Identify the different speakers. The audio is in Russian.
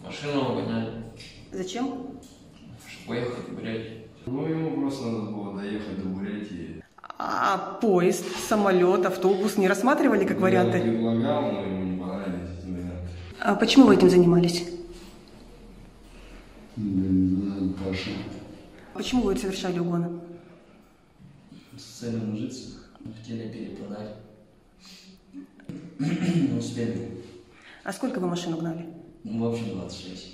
Speaker 1: Машину угоняли.
Speaker 2: Зачем?
Speaker 1: Чтобы поехать в Бурятию.
Speaker 3: Ну, ему просто надо было доехать до Бурятии.
Speaker 2: А поезд, самолет, автобус не рассматривали как варианты?
Speaker 3: Я предлагал, но ему не понравились эти варианты.
Speaker 2: А почему вы этим занимались?
Speaker 3: Да не знаю, Паша.
Speaker 2: Почему вы совершали угоны?
Speaker 1: С целью нажиться. Хотели перепродать. Не успели.
Speaker 2: А сколько вы машину гнали?
Speaker 1: Ну, в общем, 26.